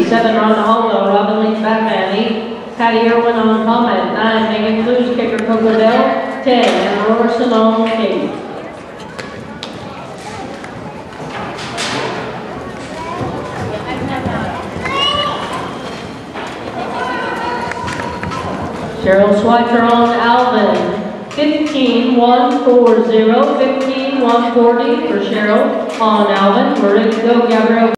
7, Rhonda Hallwell, Robin Leach Batman, 8, Patty Irwin on comment, 9, Megan Clues, kicker Coco Dell, 10, and Aurora Simone Kate. Cheryl Schweitzer on Alvin, 15-140, 15-140 for Cheryl on Alvin. We're ready to go, Gabrielle.